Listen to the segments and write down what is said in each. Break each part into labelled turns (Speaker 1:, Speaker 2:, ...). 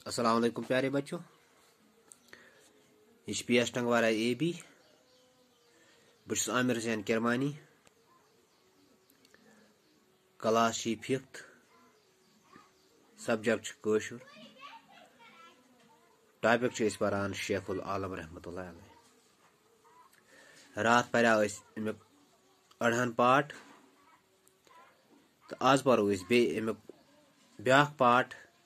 Speaker 1: अस्सलाम वालेकुम प्यारे बच्चों। यह PS टंगवारा AB। बस Aamir Hussain Kirmani. Class 5th subject Kashur. Topic पारान शेखुल आलम रहमतुल्लाह अलैह। रात पढ़ा अमिक अड़हन पाठ तो आज परो बे अमिक ब्या पाठ।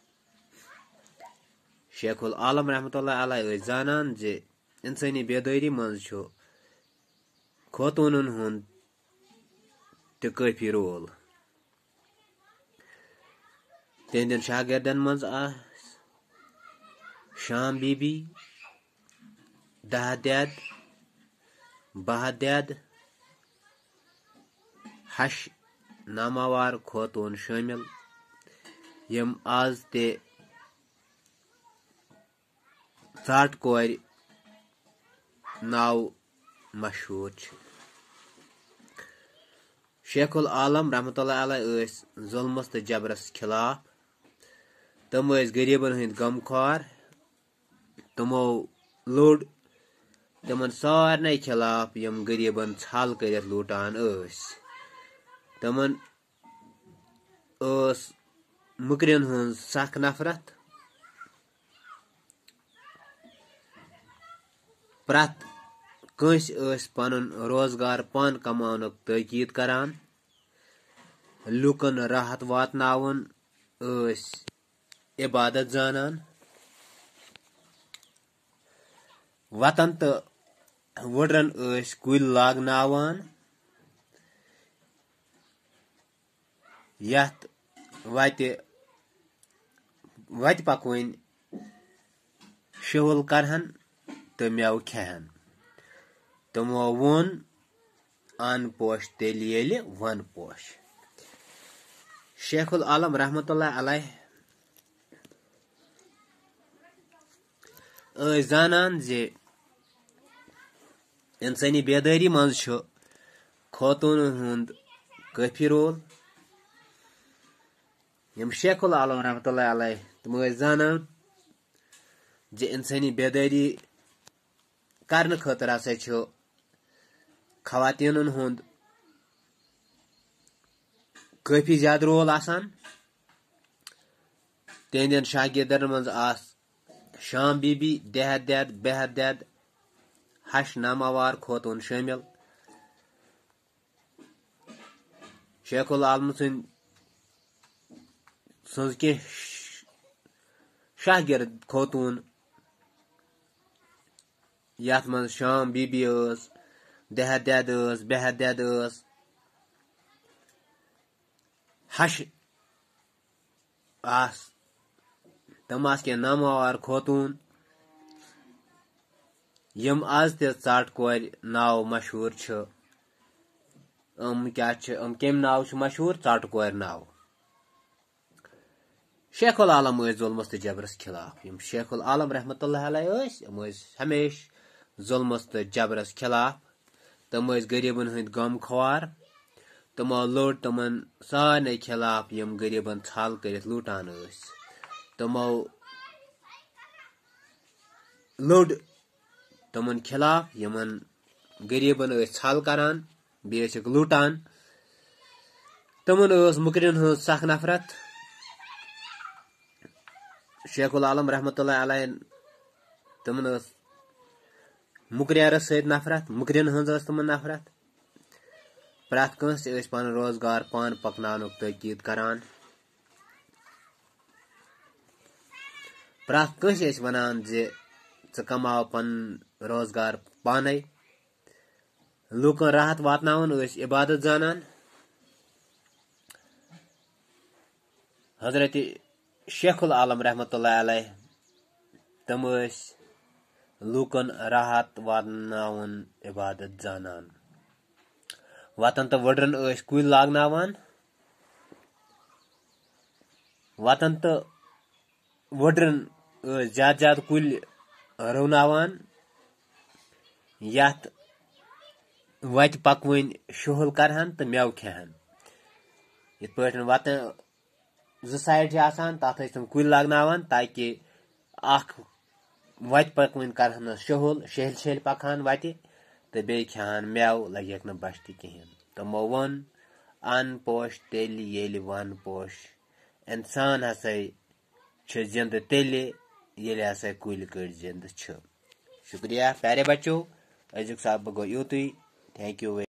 Speaker 1: शेखुल आलम रहमतुल्लाह अलैह जानन जे इंसानी बेदारी मज खोतूनन हुंद ते काफी रोल। तिहंदन शागिर्दन मज शाम बीबी, दहदद, बहदद, हश नामावार खोतून शामिल यम आज ते ज़ाट कोर नाव मशहूर। शेखुल आलम रहमतुल्लाह अलैह जुल्मस तो जबरस खिलाफ। तम गरीबन हंद गमख्वार। तमो लोड तमन सारे खिलाफ यम गरीबन छल कर लूटान। तमन मुकरिन हंज सख नफरत। प्रत कंस पन रोजगार पान कमानुक ताकीद करान। लुकन राहत वातनावन इबादत जानन। वतन तो वुडरन कुल लागनावान। यथ वत पकवन शुल करहन तो मेव खेहन। तमो वोन अन पोश तेल येले वन पोश। शेखुल आलम रहमतुल्लाह अलैह जानन जे इंसानी बेदारी मज खोतून हुंद काफी रोल। यम शेखुल आलम रहमतुल्लाह अलैह तम जानन जे इंसानी बेदारी करने खतर हसा खवातीनन हुंद काफी ज्यादा रोल आसान। तिहंदन शागिर्दन मज शाम बीबी, दहदद, बहदद, हश नामावार खोतून शामिल। शेखुल आलम सज के शागिर्द खोतून यथ मज शाम बीबी दहदद बहदद हश तम के नामावार खोतून यम आज ते ज़ाट कोर नाव मशहूर। कम नाव मशहूर ज़ाट कोर नाव। शेखुल आलम जुल्मस तो जबरस खिलाफ। यम शेखुल आलम रहमतुल्लाह अलैह हमेश जुल्मस तो जबरस खिलाफ। तम गरीबन हंद गमख्वार। तमो लोड तमन सारे खिलाफ यम गरीबन छल कर लूटान। तमो लोड तमन खिलाफ यमन गरीबन छल करान बे लूटान। तमन मुकरिन हंज सख नफरत। शेखुल आलम रहमतुल्लाह अलैह तमन मुकरियार सत नफरत। मुकरिन हंज तमन नफरत। प्रत कंस पन रोजगार पान पकनानुक ताकीद करान। प्रत कंस वनान जे कमाव पन रोजगार पाने। लूकन राहत वातनावन इबादत जानन। हजरत शेखुल आलम रहमतुल्लाह अलैह तम लूकन राहत वातनावन इबादत जानन। वतन तो वुडरन कुल लागनावान। वतन तो वुडरन ज्यादा कुल रवनावान। यथ वत पकवन शुल करहन तो मेव खेहन। इत वतन 2 साइड तथ तम कुल लागनावान ताकि अख वत पकवन करहन शहुल शहल शहल पकान वत तो बे खान मेव लगे न बच तहन तमो वोन अन पोश तेल येल वन पोश इंसान हसा जिंद तेल येले हसा कुल कड़ जिंद छ। शुक्रिया प्यारे बच्चों, अजुक सबक गो यूतुई। Thank you.